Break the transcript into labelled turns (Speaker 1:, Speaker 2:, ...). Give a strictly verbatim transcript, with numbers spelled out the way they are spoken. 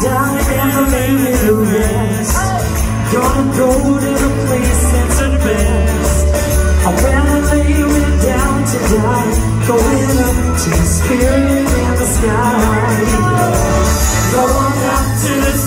Speaker 1: die and lay me to rest. Gonna go to the place that's the best. When I lay me down to die, going up to the spirit in the sky. Going up to the